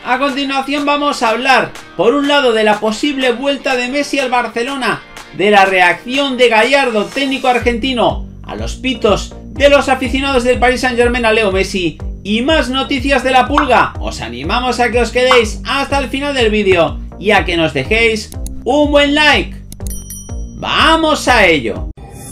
A continuación vamos a hablar, por un lado, de la posible vuelta de Messi al Barcelona, de la reacción de Gallardo, técnico argentino, a los pitos de los aficionados del Paris Saint-Germain a Leo Messi, y más noticias de la Pulga. Os animamos a que os quedéis hasta el final del vídeo y a que nos dejéis un buen like. ¡Vamos a ello!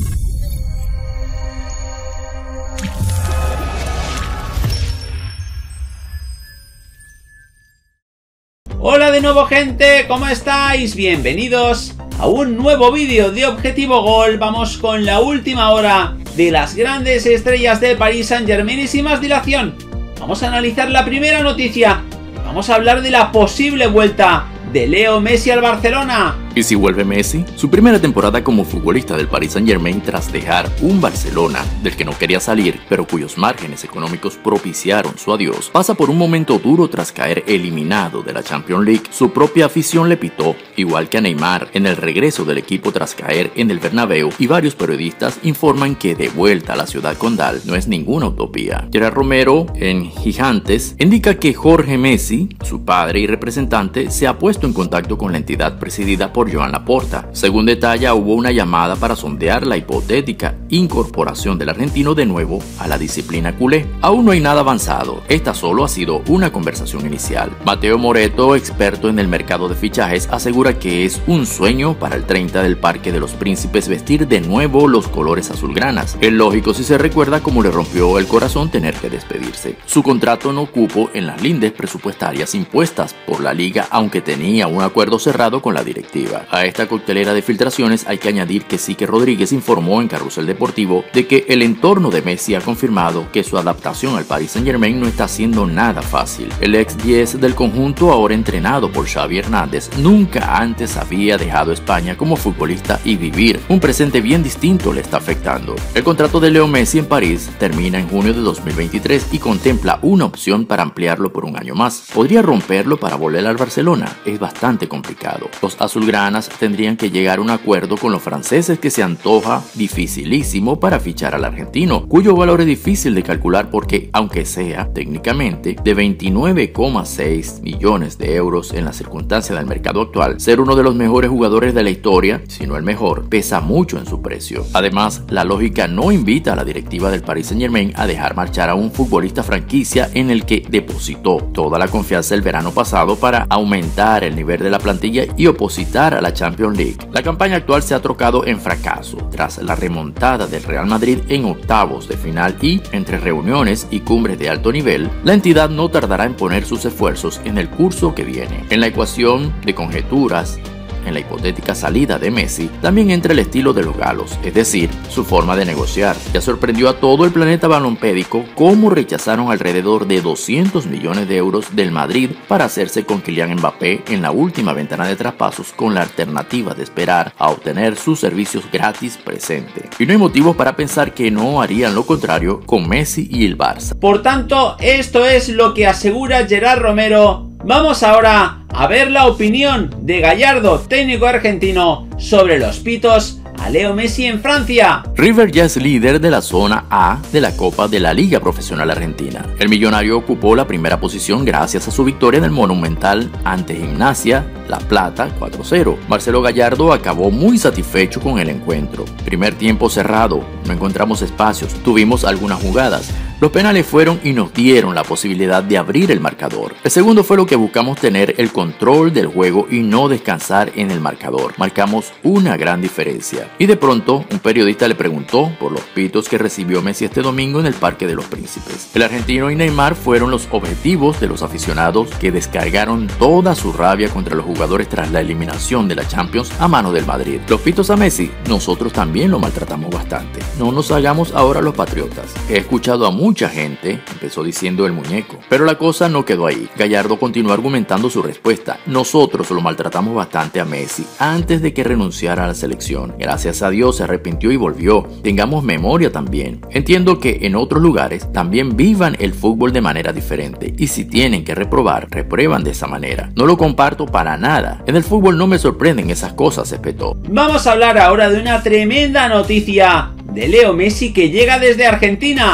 Hola de nuevo, gente, ¿cómo estáis? Bienvenidos a un nuevo vídeo de Objetivo Gol. Vamos con la última hora de las grandes estrellas del Paris Saint-Germain y sin más dilación, vamos a analizar la primera noticia. Vamos a hablar de la posible vuelta de Leo Messi al Barcelona. ¿Y si vuelve Messi? Su primera temporada como futbolista del Paris Saint-Germain tras dejar un Barcelona del que no quería salir, pero cuyos márgenes económicos propiciaron su adiós, pasa por un momento duro tras caer eliminado de la Champions League. Su propia afición le pitó, igual que a Neymar, en el regreso del equipo tras caer en el Bernabéu, y varios periodistas informan que de vuelta a la ciudad condal no es ninguna utopía. Gerard Romero, en Gigantes, indica que Jorge Messi, su padre y representante, se ha puesto en contacto con la entidad presidida por Joan Laporta. Según detalla, hubo una llamada para sondear la hipotética incorporación del argentino de nuevo a la disciplina culé. Aún no hay nada avanzado, esta solo ha sido una conversación inicial. Mateo Moreto, experto en el mercado de fichajes, asegura que es un sueño para el 30 del Parque de los Príncipes vestir de nuevo los colores azulgranas. Es lógico si se recuerda cómo le rompió el corazón tener que despedirse. Su contrato no cupo en las lindes presupuestarias impuestas por la liga, aunque tenía un acuerdo cerrado con la directiva. A esta coctelera de filtraciones hay que añadir que Sique Rodríguez informó en Carrusel Deportivo de que el entorno de Messi ha confirmado que su adaptación al Paris Saint-Germain no está siendo nada fácil. El ex 10 del conjunto, ahora entrenado por Xavi Hernández, nunca antes había dejado España como futbolista y vivir un presente bien distinto le está afectando. El contrato de Leo Messi en París termina en junio de 2023 y contempla una opción para ampliarlo por un año más. ¿Podría romperlo para volver al Barcelona? Es bastante complicado. Los azulgranas tendrían que llegar a un acuerdo con los franceses, que se antoja dificilísimo para fichar al argentino, cuyo valor es difícil de calcular porque, aunque sea técnicamente de 29,6 millones de euros en las circunstancias del mercado actual, ser uno de los mejores jugadores de la historia, si no el mejor, pesa mucho en su precio. Además, la lógica no invita a la directiva del Paris Saint-Germain a dejar marchar a un futbolista franquicia en el que depositó toda la confianza el verano pasado para aumentar el nivel de la plantilla y opositar a la Champions League. La campaña actual se ha trocado en fracaso tras la remontada del Real Madrid en octavos de final y, entre reuniones y cumbres de alto nivel, la entidad no tardará en poner sus esfuerzos en el curso que viene. En la ecuación de conjeturas, en la hipotética salida de Messi, también entra el estilo de los galos, es decir, su forma de negociar. Ya sorprendió a todo el planeta balompédico cómo rechazaron alrededor de 200 millones de euros del Madrid para hacerse con Kylian Mbappé en la última ventana de traspasos, con la alternativa de esperar a obtener sus servicios gratis presente. Y no hay motivos para pensar que no harían lo contrario con Messi y el Barça. Por tanto, esto es lo que asegura Gerard Romero. Vamos ahora a ver la opinión de Gallardo, técnico argentino, sobre los pitos a Leo Messi en Francia. River ya es líder de la zona A de la Copa de la Liga Profesional Argentina. El millonario ocupó la primera posición gracias a su victoria en el Monumental ante Gimnasia La Plata 4-0. Marcelo Gallardo acabó muy satisfecho con el encuentro. Primer tiempo cerrado, no encontramos espacios, tuvimos algunas jugadas. Los penales fueron y nos dieron la posibilidad de abrir el marcador. El segundo fue lo que buscamos, tener el control del juego y no descansar en el marcador. Marcamos una gran diferencia. Y de pronto, un periodista le preguntó por los pitos que recibió Messi este domingo en el Parque de los Príncipes. El argentino y Neymar fueron los objetivos de los aficionados, que descargaron toda su rabia contra los jugadores tras la eliminación de la Champions a mano del Madrid. Los pitos a Messi, nosotros también lo maltratamos bastante. No nos hagamos ahora los patriotas. He escuchado a mucha gente, empezó diciendo el muñeco, pero la cosa no quedó ahí. Gallardo continuó argumentando su respuesta. Nosotros lo maltratamos bastante a Messi antes de que renunciara a la selección. Gracias a Dios se arrepintió y volvió. Tengamos memoria también. Entiendo que en otros lugares también vivan el fútbol de manera diferente, y si tienen que reprobar, reprueban de esa manera. No lo comparto para nada. En el fútbol no me sorprenden esas cosas, espetó. Vamos a hablar ahora de una tremenda noticia de Leo Messi que llega desde Argentina.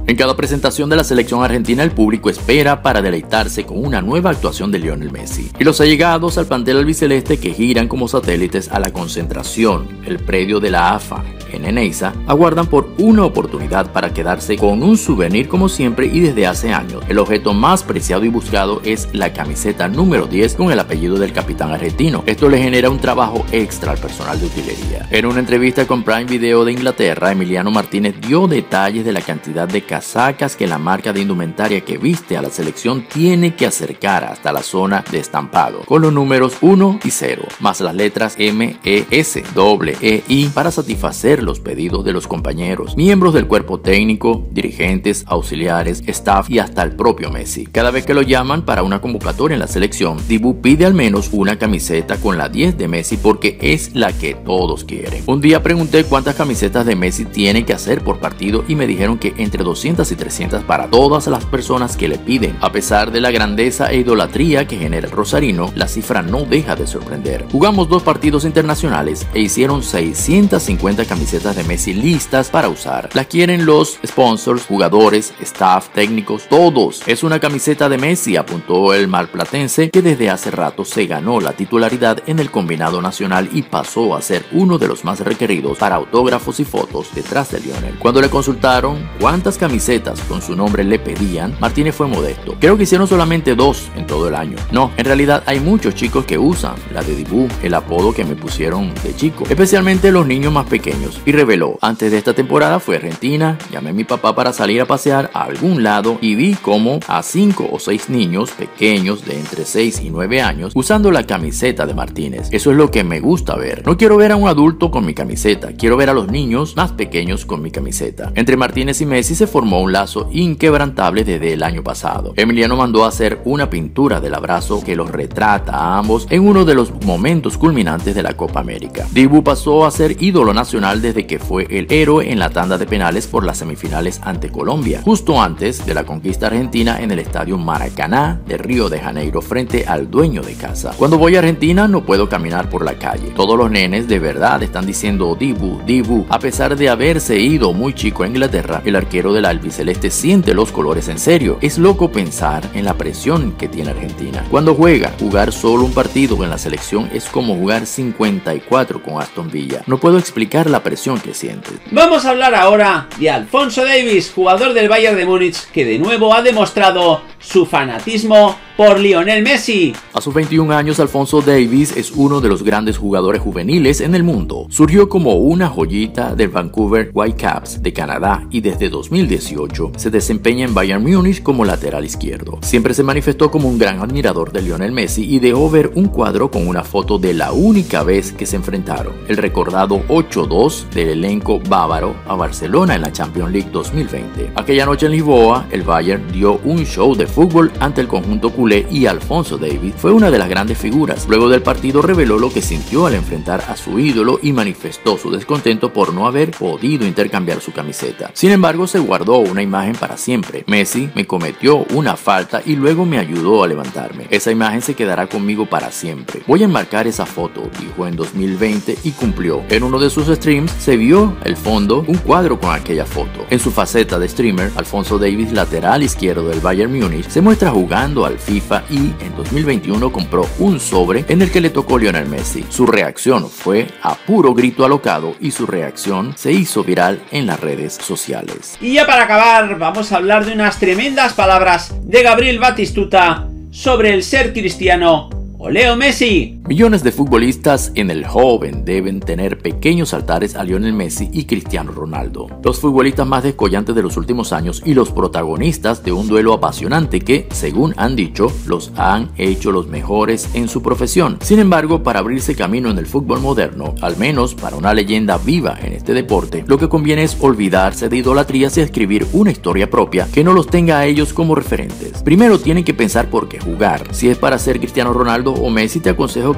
En cada presentación de la selección argentina, el público espera para deleitarse con una nueva actuación de Lionel Messi. Y los allegados al plantel albiceleste, que giran como satélites a la concentración, el predio de la AFA en Ezeiza, aguardan por una oportunidad para quedarse con un souvenir como siempre y desde hace años. El objeto más preciado y buscado es la camiseta número 10 con el apellido del capitán argentino. Esto le genera un trabajo extra al personal de utilería. En una entrevista con Prime Video de Inglaterra, Emiliano Martínez dio detalles de la cantidad de casacas que la marca de indumentaria que viste a la selección tiene que acercar hasta la zona de estampado, con los números 1 y 0, más las letras M, E, S, E, I para satisfacer los pedidos de los compañeros, miembros del cuerpo técnico, dirigentes, auxiliares, staff y hasta el propio Messi. Cada vez que lo llaman para una convocatoria en la selección, Dibu pide al menos una camiseta con la 10 de Messi porque es la que todos quieren. Un día pregunté cuántas camisetas de Messi tienen que hacer por partido y me dijeron que entre 200 y 300 para todas las personas que le piden. A pesar de la grandeza e idolatría que genera el rosarino, la cifra no deja de sorprender. Jugamos 2 partidos internacionales e hicieron 650 camisetas de Messi listas para usar. Las quieren los sponsors, jugadores, staff, técnicos, todos. Es una camiseta de Messi, apuntó el marplatense, que desde hace rato se ganó la titularidad en el combinado nacional y pasó a ser uno de los más requeridos para autógrafos y fotos detrás de Lionel. Cuando le consultaron cuántas camisetas con su nombre le pedían, Martínez fue modesto. Creo que hicieron solamente 2 en todo el año. No, en realidad hay muchos chicos que usan la de Dibu, el apodo que me pusieron de chico, especialmente los niños más pequeños. Y reveló: antes de esta temporada fui a Argentina, llamé a mi papá para salir a pasear a algún lado y vi como a 5 o 6 niños pequeños de entre 6 y 9 años usando la camiseta de Martínez. Eso es lo que me gusta ver. No quiero ver a un adulto con mi camiseta, quiero ver a los niños más pequeños con mi camiseta. Entre Martínez y Messi se formó un lazo inquebrantable desde el año pasado. Emiliano mandó a hacer una pintura del abrazo que los retrata a ambos en uno de los momentos culminantes de la Copa América. Dibu pasó a ser ídolo nacional desde que fue el héroe en la tanda de penales por las semifinales ante Colombia, justo antes de la conquista argentina en el estadio Maracaná de Río de Janeiro frente al dueño de casa. Cuando voy a Argentina no puedo caminar por la calle. Todos los nenes de verdad están diciendo Dibu, Dibu. A pesar de haberse ido muy chico a Inglaterra, el arquero del albiceleste siente los colores en serio. Es loco pensar en la presión que tiene Argentina. Cuando jugar solo un partido en la selección es como jugar 54 con Aston Villa. No puedo explicar la presión que siente. Vamos a hablar ahora de Alphonso Davies, jugador del Bayern de Múnich, que de nuevo ha demostrado su fanatismo por Lionel Messi. A sus 21 años, Alphonso Davies es uno de los grandes jugadores juveniles en el mundo. Surgió como una joyita del Vancouver Whitecaps de Canadá y desde 2018 se desempeña en Bayern Múnich como lateral izquierdo. Siempre se manifestó como un gran admirador de Lionel Messi y dejó ver un cuadro con una foto de la única vez que se enfrentaron, el recordado 8-2 del elenco bávaro a Barcelona en la Champions League 2020. Aquella noche en Lisboa, el Bayern dio un show de fútbol ante el conjunto culé y Alphonso Davies fue una de las grandes figuras. Luego del partido reveló lo que sintió al enfrentar a su ídolo y manifestó su descontento por no haber podido intercambiar su camiseta. Sin embargo, se guardó una imagen para siempre. Messi me cometió una falta y luego me ayudó a levantarme. Esa imagen se quedará conmigo para siempre. Voy a enmarcar esa foto, dijo en 2020 y cumplió. En uno de sus streams se vio el fondo un cuadro con aquella foto. En su faceta de streamer, Alphonso Davies, lateral izquierdo del Bayern Múnich, se muestra jugando al FIFA y en 2021 compró un sobre en el que le tocó Lionel Messi. Su reacción fue a puro grito alocado y su reacción se hizo viral en las redes sociales. Y ya para acabar, vamos a hablar de unas tremendas palabras de Gabriel Batistuta sobre el ser cristiano o Leo Messi. Millones de futbolistas en el joven deben tener pequeños altares a Lionel Messi y Cristiano Ronaldo, los futbolistas más descollantes de los últimos años y los protagonistas de un duelo apasionante que, según han dicho, los han hecho los mejores en su profesión. Sin embargo, para abrirse camino en el fútbol moderno, al menos para una leyenda viva en este deporte, lo que conviene es olvidarse de idolatrías y escribir una historia propia que no los tenga a ellos como referentes. Primero tienen que pensar por qué jugar. Si es para ser Cristiano Ronaldo o Messi, te aconsejo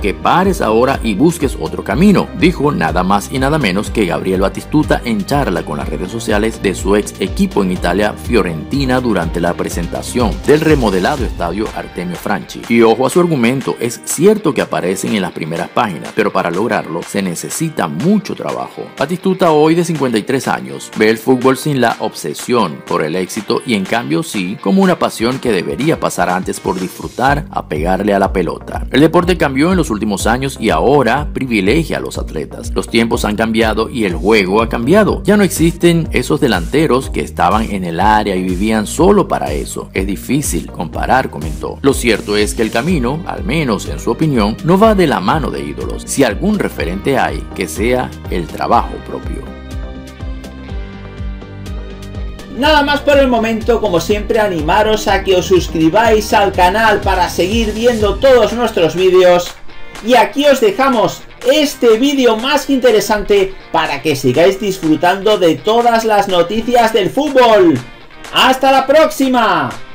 que pares ahora y busques otro camino, dijo nada más y nada menos que Gabriel Batistuta en charla con las redes sociales de su ex equipo en Italia, Fiorentina, durante la presentación del remodelado estadio Artemio Franchi. Y ojo a su argumento, es cierto que aparecen en las primeras páginas, pero para lograrlo se necesita mucho trabajo. Batistuta, hoy de 53 años, ve el fútbol sin la obsesión por el éxito y en cambio sí como una pasión que debería pasar antes por disfrutar a pegarle a la pelota. El deporte cambió en los últimos años y ahora privilegia a los atletas. Los tiempos han cambiado y el juego ha cambiado. Ya no existen esos delanteros que estaban en el área y vivían solo para eso. Es difícil comparar, comentó. Lo cierto es que el camino, al menos en su opinión, no va de la mano de ídolos. Si algún referente hay, que sea el trabajo propio. Nada más por el momento, como siempre animaros a que os suscribáis al canal para seguir viendo todos nuestros vídeos. Y aquí os dejamos este vídeo más que interesante para que sigáis disfrutando de todas las noticias del fútbol. ¡Hasta la próxima!